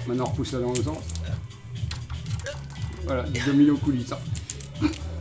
Maintenant, on repousse ça dans le sens. Voilà, du domino coulis.